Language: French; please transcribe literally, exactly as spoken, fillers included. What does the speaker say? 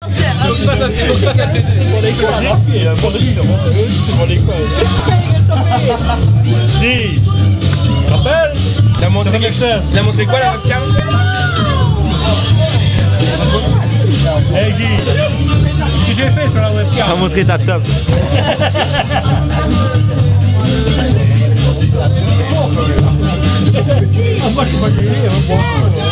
Dis, rappelle, t'as montré quelque chose. Il a montré quoi la webcam? Hey Guy, qu'est-ce que j'ai fait sur la webcam? T'as montré ta top. Moi je suis pas gêné, hein, bon.